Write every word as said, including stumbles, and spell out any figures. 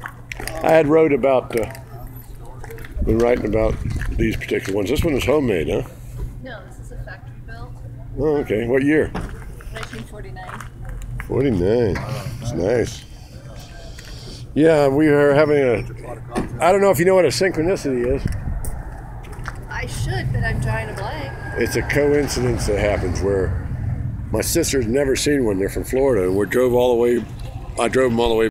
I had wrote about, uh, been writing about these particular ones. This one is homemade, huh? No, this is a factory built. Oh, okay. What year? nineteen forty-nine. forty-nine. It's nice. Yeah, we are having a, I don't know if you know what a synchronicity is. I should, but I'm drawing a blank. It's a coincidence that happens where my sister's never seen one. They're from Florida, and we drove all the way, I drove them all the way